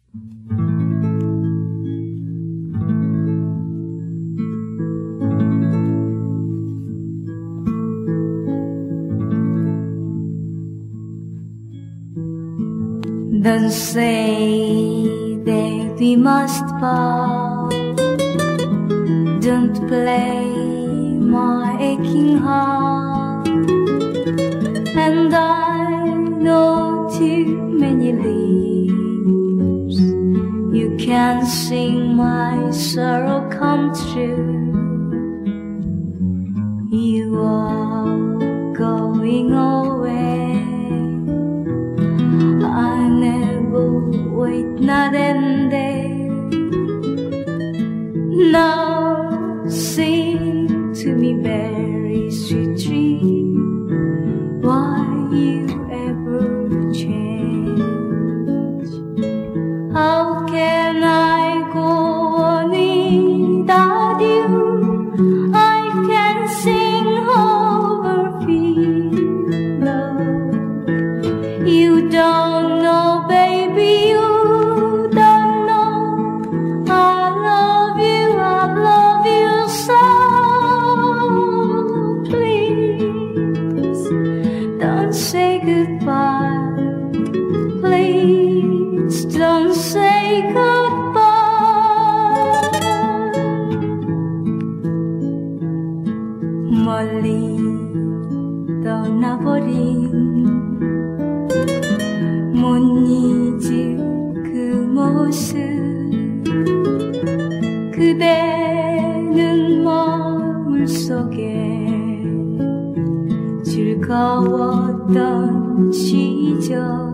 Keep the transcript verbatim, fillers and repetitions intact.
Don't say that we must part. Don't play my aching heart. And I know too many leaves. You can sing my sorrow come true. You are going away. I never wait night and day. Now sing to me, very sweet dream, why you ever change? How can I go on without you? I can sing over feet, love. You don't know, baby, you don't know. I love you, I love you so. Please don't say goodbye. Please don't say goodbye. 멀리 떠나버린 못 잊을 그 모습. 그대는 머물 속에 즐거웠던 시절.